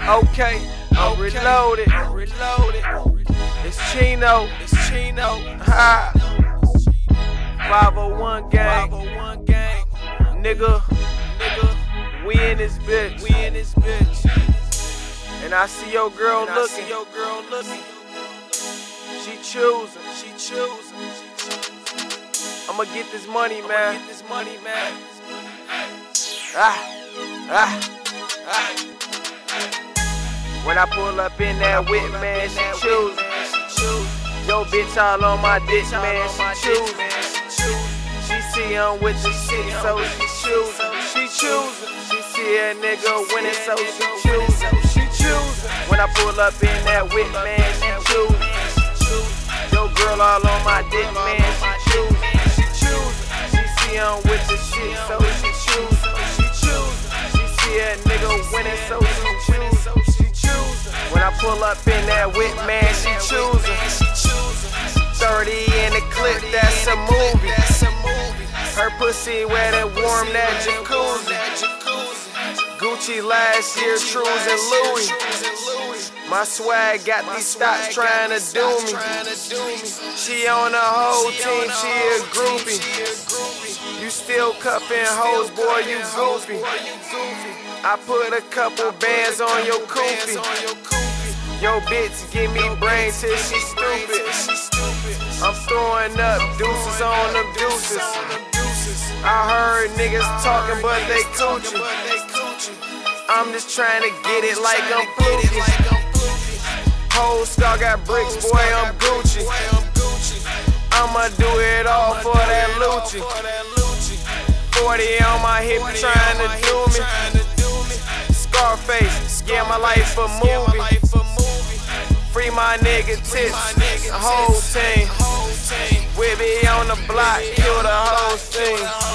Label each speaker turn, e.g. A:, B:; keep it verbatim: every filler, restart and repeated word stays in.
A: Okay, I'm reloaded. I'm reloaded. It's Chino. It's Chino. Ha. five oh one gang. five oh one gang. Nigga. Nigga. We in this bitch. We in this bitch. And I see your girl and looking. I see your girl looking. She choosing. She choosing. I'ma get this money, man. I'ma get this money, man. Ah. Ah. Ah. When I pull up in that whip, man, she choosing. Yo, bitch all on my dick, man, she choosing. She see I'm with the shit, so she choosing. She choosing. She see a nigga winning, so she choosing. She choosing. When I pull up in that whip, man, she choosing. Yo, girl all on my dick, man, she choosing. She choosing. She see I'm with the shit, so she choosing. She choosing. She see a nigga winning, so she choosing. When I pull up in that whip, man, she choosing. thirty in the clip, that's a movie. Her pussy wet and warm, that jacuzzi. Gucci last year, Trues and Louis. My swag got these stocks trying to do me. She on the whole team, she a groupie. You still cuffing hoes, boy, you goofy. I put a couple bands on your koofy. Yo, bitch, give me brain till she stupid. I'm throwing up deuces on them deuces. I heard niggas talking, but they coochie. I'm just trying to get it like I'm Fluky. Whole skull got bricks, boy, I'm Gucci. I'ma do it all for that Lucci. forty on my hip trying to do me. Scarface, yeah, my life a movie. Free my nigga tits, a whole team. We be on the block, kill the whole team.